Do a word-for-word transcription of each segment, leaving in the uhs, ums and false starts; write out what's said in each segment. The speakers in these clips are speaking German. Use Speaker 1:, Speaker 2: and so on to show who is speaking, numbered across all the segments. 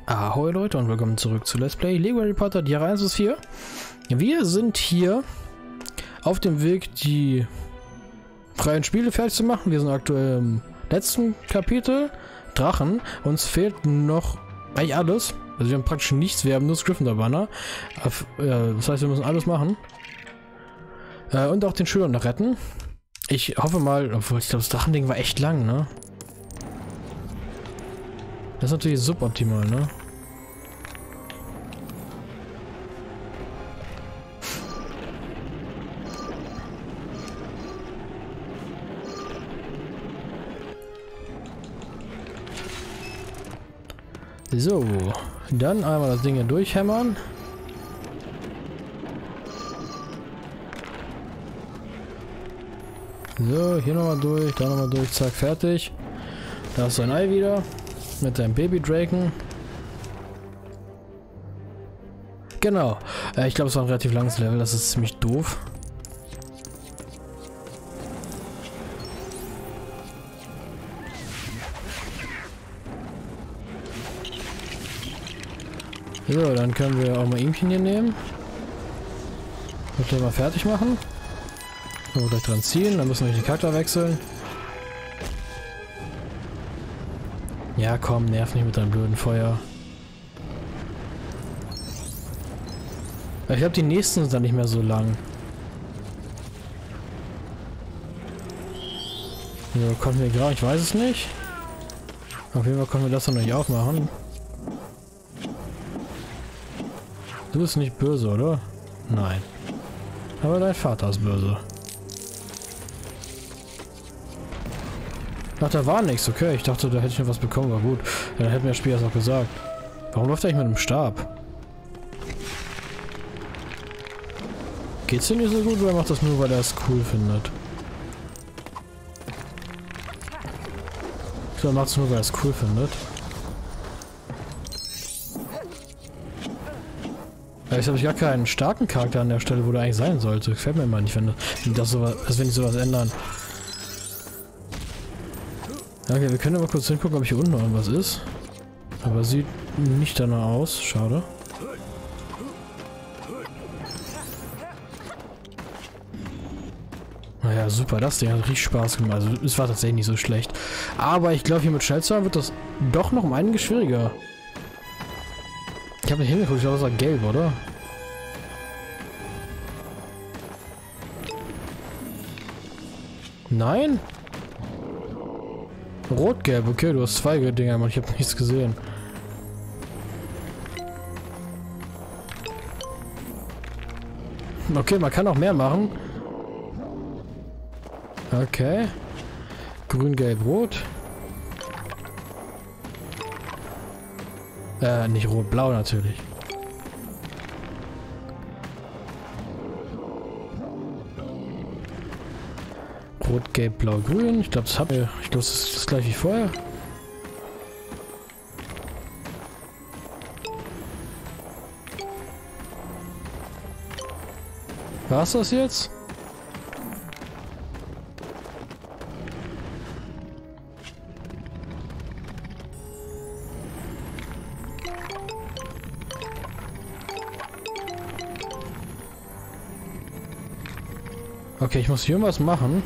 Speaker 1: Ahoi Leute und willkommen zurück zu Let's Play Lego Harry Potter, die Jahre eins bis vier. Wir sind hier auf dem Weg, die freien Spiele fertig zu machen. Wir sind aktuell im letzten Kapitel, Drachen. Uns fehlt noch eigentlich alles. Also wir haben praktisch nichts, wir haben nur das Gryffindor-Banner. Das heißt, wir müssen alles machen. Und auch den Schüler noch retten. Ich hoffe mal, obwohl ich glaube, das Drachending war echt lang, ne? Das ist natürlich suboptimal, ne? So, dann einmal das Ding hier durchhämmern. So, hier nochmal durch, da nochmal durch, zack, fertig. Da ist sein Ei wieder. Mit seinem Baby-Draken. Genau. Äh, ich glaube, es war ein relativ langes Level. Das ist ziemlich doof. So, dann können wir auch mal Ihmchen hier nehmen. Und gleich mal fertig machen. Und gleich dran ziehen. Dann müssen wir die Charakter wechseln. Ja, komm, nerv nicht mit deinem blöden Feuer. Ich glaube, die nächsten sind dann nicht mehr so lang. So, konnten wir gerade, ich weiß es nicht. Auf jeden Fall konnten wir das noch nicht aufmachen. Du bist nicht böse, oder? Nein. Aber dein Vater ist böse. Ach, da war nichts, okay. Ich dachte, da hätte ich noch was bekommen, war gut. Dann hätte mir das Spiel erst noch gesagt. Warum läuft er eigentlich mit einem Stab? Geht's dir nicht so gut oder macht das nur, weil er es cool findet? Ich glaube, er macht es nur, weil er es cool findet. Ja, jetzt habe ich gar keinen starken Charakter an der Stelle, wo der eigentlich sein sollte. Gefällt mir immer nicht, wenn das sowas, als wenn die sowas ändern. Okay, wir können aber kurz hingucken, ob hier unten noch irgendwas ist. Aber sieht nicht danach aus. Schade. Naja, super. Das Ding hat richtig Spaß gemacht. Also, es war tatsächlich nicht so schlecht. Aber ich glaube, hier mit Schnellzahlen wird das doch noch um einiges schwieriger. Ich habe nicht hingeguckt. Ich glaube, das war gelb, oder? Nein? Rot-gelb, okay, du hast zwei Dinger, Mann, ich habe nichts gesehen. Okay, man kann auch mehr machen. Okay. Grün, gelb, rot. Äh, nicht rot, blau natürlich. Rot, gelb, blau, grün. Ich glaube, das haben wir. Ich glaube, das ist das gleiche wie vorher. War's das jetzt? Okay, ich muss hier irgendwas machen.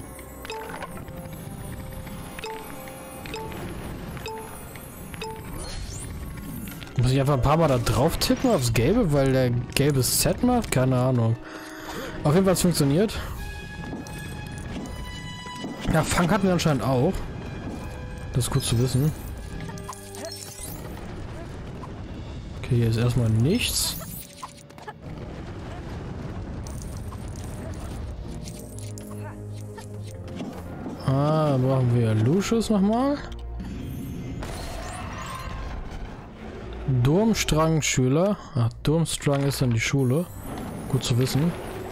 Speaker 1: Muss ich einfach ein paar Mal da drauf tippen aufs Gelbe, weil der gelbes Set macht? Keine Ahnung. Auf jeden Fall hat es funktioniert. Ja, Fang hatten wir anscheinend auch. Das ist gut zu wissen. Okay, hier ist erstmal nichts. Ah, dann brauchen wir Lucius nochmal. Durmstrang-Schüler. Ach, Durmstrang ist dann die Schule. Gut zu wissen.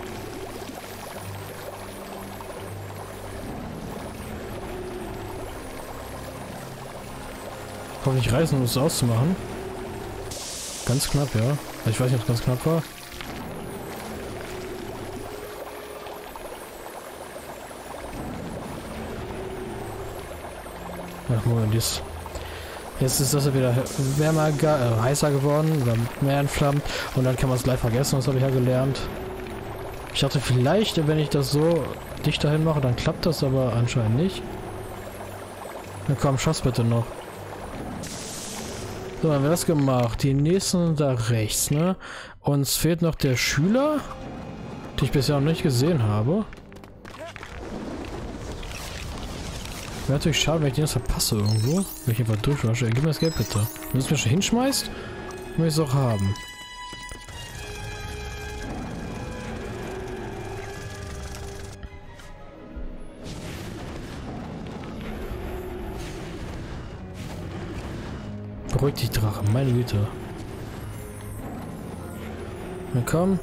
Speaker 1: Hoffentlich reißen, um es auszumachen. Ganz knapp, ja. Ich weiß nicht, ob es ganz knapp war. Ach, Moment, jetzt. Jetzt ist das ja wieder wärmer, äh, heißer geworden oder mehr entflammt und dann kann man es gleich vergessen, das habe ich ja gelernt. Ich dachte vielleicht, wenn ich das so dicht dahin mache, dann klappt das, aber anscheinend nicht. Na komm, schaff's bitte noch. So, haben wir das gemacht. Die nächsten da rechts, ne? Uns fehlt noch der Schüler, den ich bisher noch nicht gesehen habe. Wäre natürlich schade, wenn ich den jetzt verpasse irgendwo. Wenn ich einfach durchwasche. Gib mir das Geld bitte. Wenn du es mir schon hinschmeißt, will ich es auch haben. Beruhig dich, Drache, meine Güte. Na komm.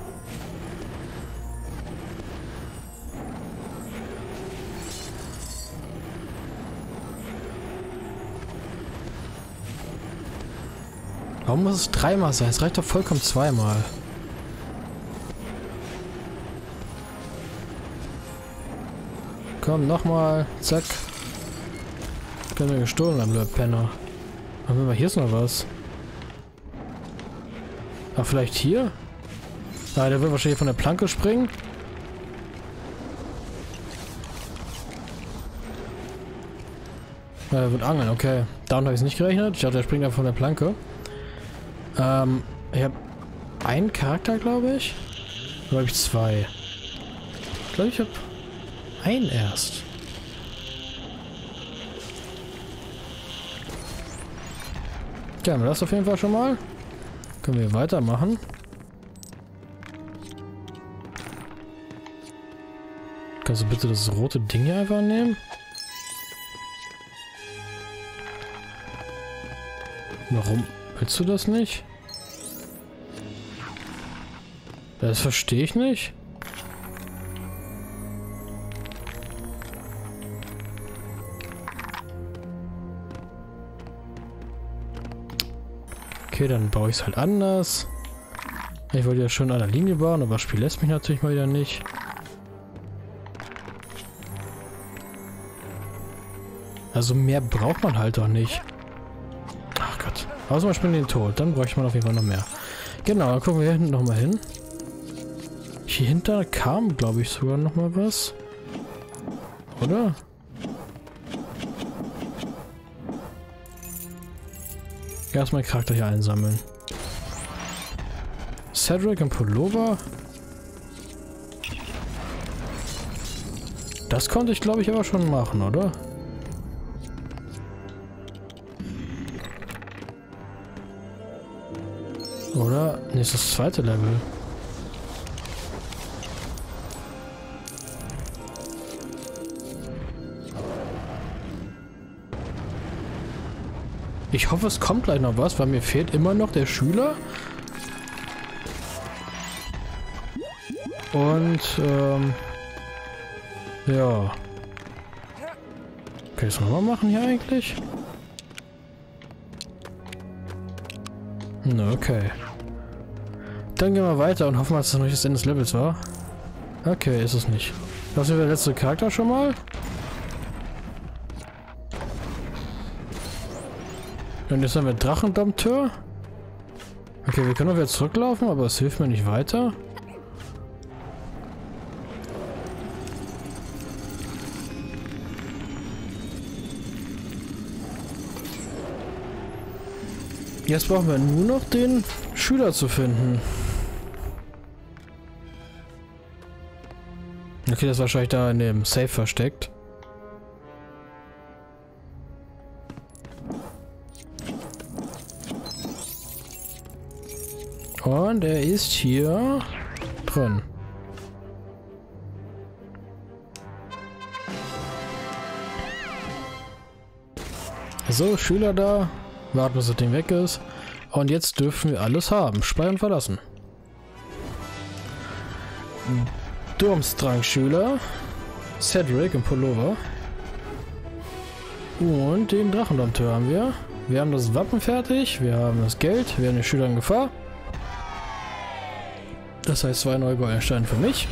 Speaker 1: Warum muss es dreimal sein? Es reicht doch vollkommen zweimal. Komm, nochmal. Zack. Können wir gestohlen haben, der Penner. Aber hier ist noch was. Ach, vielleicht hier? Ah, der wird wahrscheinlich von der Planke springen. Ja, der wird angeln, okay. Damit habe ich es nicht gerechnet. Ich dachte, der springt einfach von der Planke. Ähm, ich habe einen Charakter, glaube ich. Oder habe ich zwei? Ich glaube, ich habe einen erst. Ja, haben wir das auf jeden Fall schon mal. Können wir weitermachen. Kannst du bitte das rote Ding hier einfach nehmen? Warum willst du das nicht? Das verstehe ich nicht. Okay, dann baue ich es halt anders. Ich wollte ja schon an der Linie bauen, aber das Spiel lässt mich natürlich mal wieder nicht. Also mehr braucht man halt doch nicht. Ach Gott. Außer man springt den Tod. Dann bräuchte man auf jeden Fall noch mehr. Genau, dann gucken wir hier hinten nochmal hin. Hier hinter kam, glaube ich, sogar noch mal was. Oder? Erstmal den Charakter hier einsammeln. Cedric und Pullover. Das konnte ich, glaube ich, aber schon machen, oder? Oder? Nee, ist das zweite Level. Ich hoffe, es kommt gleich noch was, weil mir fehlt immer noch der Schüler. Und, ähm... ja. Kann ich das nochmal machen hier eigentlich? Na, okay. Dann gehen wir weiter und hoffen, dass das noch nicht das Ende des Levels war. Okay, ist es nicht. Das ist der letzte Charakter schon mal. Und jetzt haben wir Drachendompteur. Okay, wir können auch wieder zurücklaufen, aber es hilft mir nicht weiter. Jetzt brauchen wir nur noch den Schüler zu finden. Okay, das ist wahrscheinlich da in dem Safe versteckt. Und er ist hier drin. So, Schüler da. Warten, bis das Ding weg ist. Und jetzt dürfen wir alles haben. Speichern verlassen. Durmstrang-Schüler. Cedric im Pullover. Und den Drachendompteur haben wir. Wir haben das Wappen fertig. Wir haben das Geld. Wir haben den Schüler in Gefahr. Das heißt zwei neue Goldensteine für mich.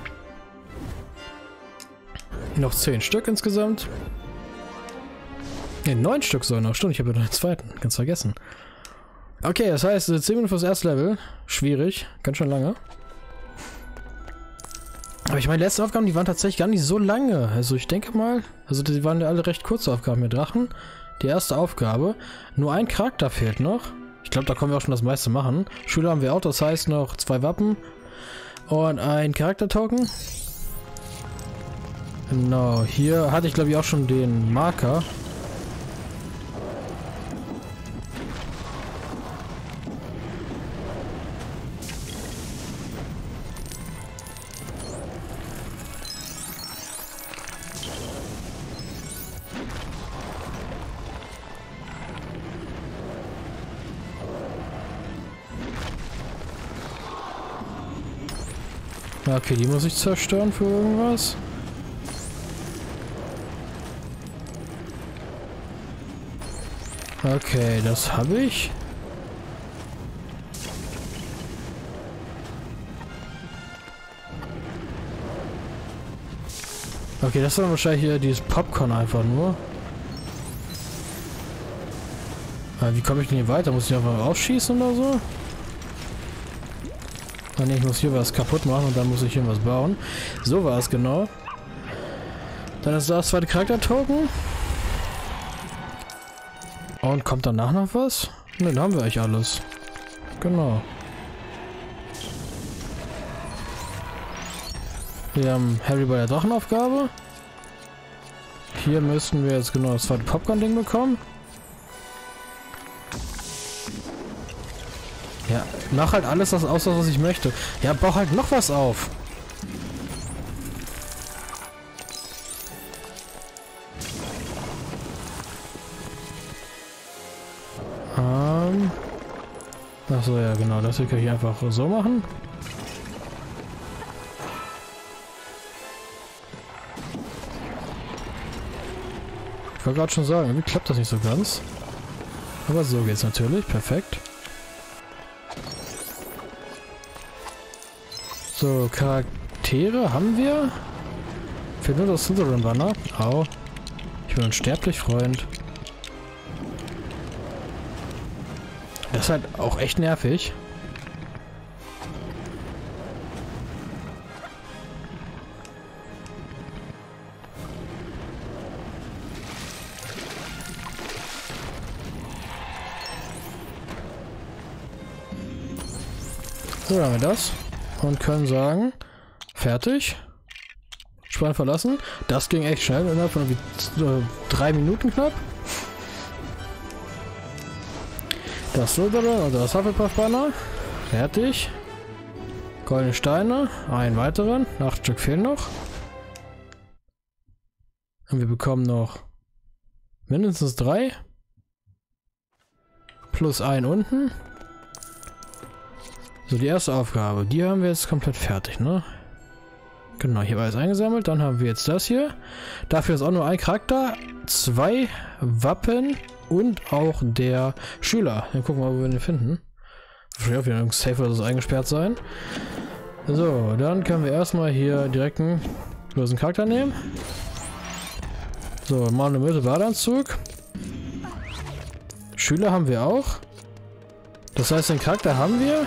Speaker 1: Noch zehn Stück insgesamt. Ne, neun Stück soll noch. Stimmt, ich habe ja noch einen zweiten. Ganz vergessen. Okay, das heißt, zehn Minuten fürs erste Level. Schwierig. Ganz schön lange. Aber ich meine, die letzten Aufgaben, die waren tatsächlich gar nicht so lange. Also ich denke mal, also die waren ja alle recht kurze Aufgaben mit Drachen. Die erste Aufgabe. Nur ein Charakter fehlt noch. Ich glaube, da können wir auch schon das meiste machen. Schüler haben wir auch, das heißt noch zwei Wappen. Und ein Charakter-Token. Genau, hier hatte ich glaube ich auch schon den Marker. Okay, die muss ich zerstören für irgendwas. Okay, das habe ich. Okay, das ist dann wahrscheinlich hier dieses Popcorn einfach nur. Aber wie komme ich denn hier weiter? Muss ich einfach rausschießen oder so? Ah, nee, ich muss hier was kaputt machen und dann muss ich hier was bauen. So war es genau. Dann ist das zweite Charakter-Token. Und kommt danach noch was? Ne, dann haben wir eigentlich alles. Genau. Wir haben Harry bei der Drachenaufgabe. Hier müssten wir jetzt genau das zweite Popcorn-Ding bekommen. Ja, mach halt alles das aus, was ich möchte. Ja, bau halt noch was auf. Ähm. Achso, ja genau, das hier kann ich einfach so machen. Ich wollte gerade schon sagen, irgendwie klappt das nicht so ganz. Aber so geht's natürlich, perfekt. So, Charaktere haben wir. Fehlt nur das Slytherin-Banner. Au. Ich bin unsterblich, Freund. Das ist halt auch echt nervig. So, dann haben wir das. Und können sagen, fertig. Spann verlassen. Das ging echt schnell, innerhalb von äh, drei Minuten knapp. Das Slytherin oder das Hufflepuff-Banner. Fertig. Goldene Steine. Einen weiteren. Acht Stück fehlen noch. Und wir bekommen noch mindestens drei. Plus ein unten. So, die erste Aufgabe, die haben wir jetzt komplett fertig, ne? Genau, hier war alles eingesammelt. Dann haben wir jetzt das hier. Dafür ist auch nur ein Charakter, zwei Wappen und auch der Schüler. Dann gucken wir mal, wo wir den finden. Wahrscheinlich auch wieder irgendein Safe oder so eingesperrt sein. So, dann können wir erstmal hier direkt einen losen Charakter nehmen. So, mal eine Mitte Badeanzug. Schüler haben wir auch. Das heißt, den Charakter haben wir.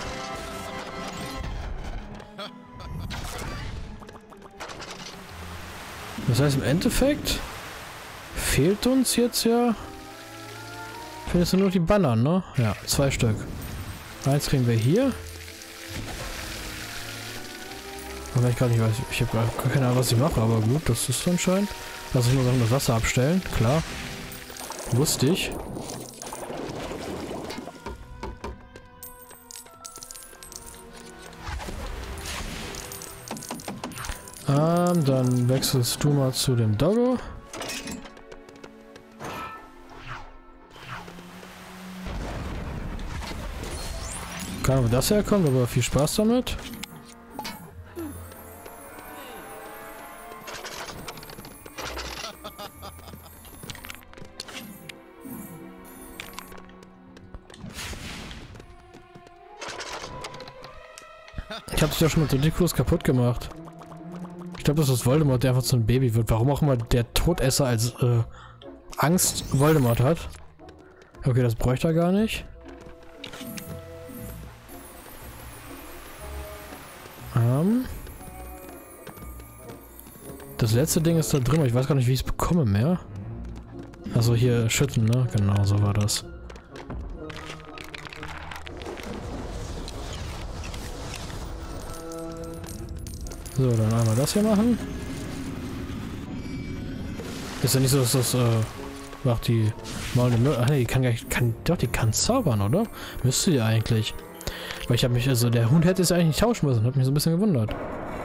Speaker 1: Das heißt, im Endeffekt fehlt uns jetzt ja... Findest du nur die Banner, ne? Ja, zwei Stück. Eins kriegen wir hier. Aber ich gar nicht weiß, ich habe gar keine Ahnung, was ich mache, aber gut, das ist anscheinend. Lass ich nur sagen, das Wasser abstellen, klar. Wusste ich. Ähm, dann wechselst du mal zu dem Doggo. Keine Ahnung, wo das herkommt, aber viel Spaß damit. Ich hab dich ja schon mit Ridiculous kaputt gemacht. Ich glaube, das ist Voldemort, der einfach zu einem Baby wird. Warum auch immer der Todesser als äh, Angst Voldemort hat. Okay, das bräuchte er gar nicht. Ähm. Das letzte Ding ist da drin, aber ich weiß gar nicht, wie ich es bekomme mehr. Also hier schütten, ne? Genau, so war das. So, dann einmal das hier machen. Ist ja nicht so, dass das, äh, macht die maulende Mö- Ach ne, die kann gar nicht, kann, doch, die kann zaubern, oder? Müsste die eigentlich. Weil ich habe mich, also der Hund hätte es eigentlich nicht tauschen müssen, hat mich so ein bisschen gewundert.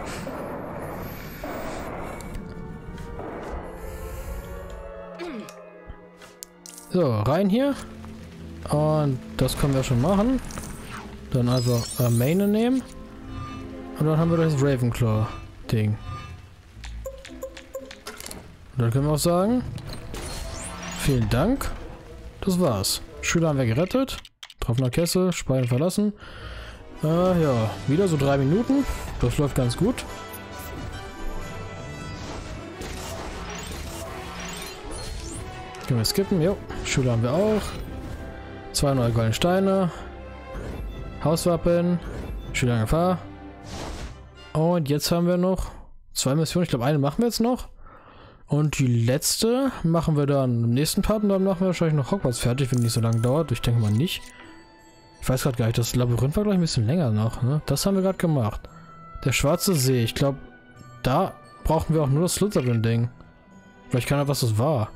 Speaker 1: So, rein hier. Und das können wir schon machen. Dann einfach äh, Maine nehmen. Und dann haben wir das Ravenclaw-Ding. Und dann können wir auch sagen, vielen Dank. Das war's. Schüler haben wir gerettet. Tropfener Kessel, Speien verlassen. Äh, ja, wieder so drei Minuten. Das läuft ganz gut. Können wir skippen, jo. Schüler haben wir auch. Zwei neue goldene Steine. Hauswappen. Schüler in Gefahr. Und jetzt haben wir noch zwei Missionen. Ich glaube, eine machen wir jetzt noch. Und die letzte machen wir dann im nächsten Part. Und dann machen wir wahrscheinlich noch Hogwarts fertig, wenn nicht so lange dauert. Ich denke mal nicht. Ich weiß gerade gar nicht. Das Labyrinth war, glaube ich, ein bisschen länger noch. Ne? Das haben wir gerade gemacht. Der schwarze See. Ich glaube, da brauchen wir auch nur das Slytherin-Ding. Vielleicht kann er, was das war.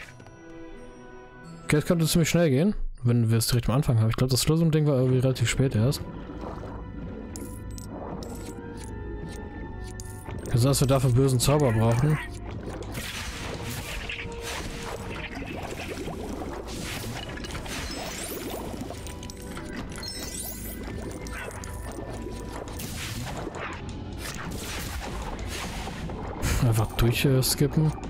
Speaker 1: Okay, das könnte ziemlich schnell gehen, wenn wir es direkt am Anfang haben. Ich glaube, das Slytherin-Ding war irgendwie relativ spät erst. Also, dass wir dafür bösen Zauber brauchen. Einfach durchskippen. Äh,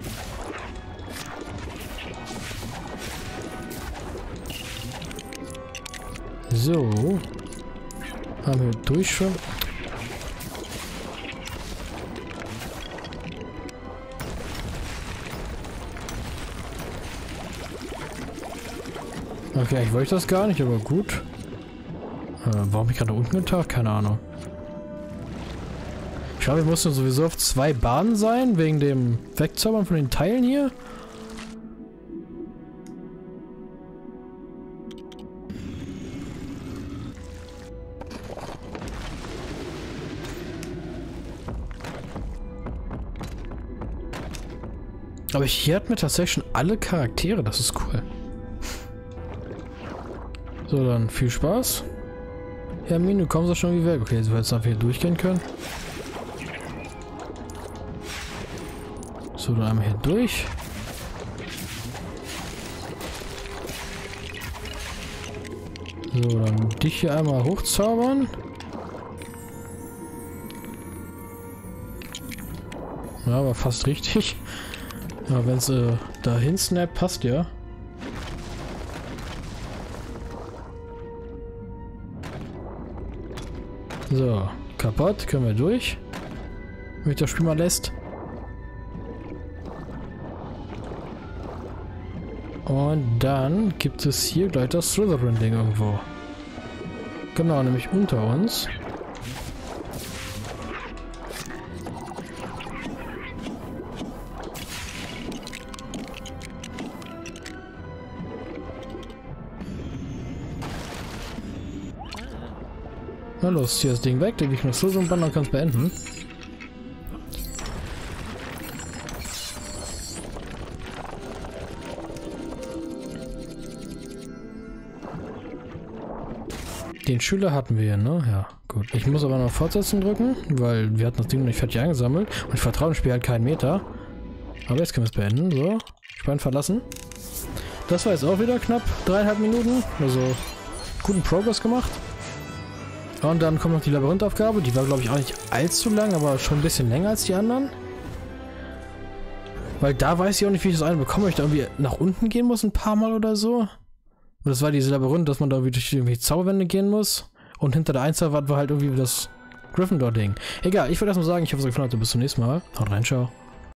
Speaker 1: so. Haben wir durch schon. Okay, ich wollte das gar nicht, aber gut. Äh, warum bin ich gerade unten getaucht? Keine Ahnung. Ich glaube, wir mussten sowieso auf zwei Bahnen sein, wegen dem Wegzaubern von den Teilen hier. Aber hier hat mir tatsächlich schon alle Charaktere, das ist cool. So, dann viel Spaß. Hermine, du kommst doch schon wie weg. Okay, jetzt wir jetzt einfach hier durchgehen können. So, dann einmal hier durch. So, dann dich hier einmal hochzaubern. Ja, aber fast richtig. Ja, wenn es äh, dahin snappt, passt ja. So, kaputt, können wir durch. Wenn mich das Spiel mal lässt. Und dann gibt es hier gleich das Slytherin-Ding irgendwo. Genau, nämlich unter uns. Na los, hier das Ding weg, leg ich noch so und dann kann es beenden. Den Schüler hatten wir ja, ne? Ja, gut. Ich muss aber noch fortsetzen drücken, weil wir hatten das Ding noch nicht fertig eingesammelt. Und ich vertraue dem Spiel halt keinen Meter. Aber jetzt können wir es beenden. So, Spann verlassen. Das war jetzt auch wieder knapp dreieinhalb Minuten. Also, guten Progress gemacht. Und dann kommt noch die Labyrinthaufgabe. Die war, glaube ich, auch nicht allzu lang, aber schon ein bisschen länger als die anderen. Weil da weiß ich auch nicht, wie ich das eine bekomme. Ich da irgendwie nach unten gehen muss ein paar Mal oder so. Und das war diese Labyrinth, dass man da irgendwie durch irgendwie Zauberwände gehen muss. Und hinter der Einzelwand war halt irgendwie das Gryffindor-Ding. Egal, ich würde erstmal sagen, ich hoffe, es hat euch gefallen. Bis zum nächsten Mal. Haut rein, ciao.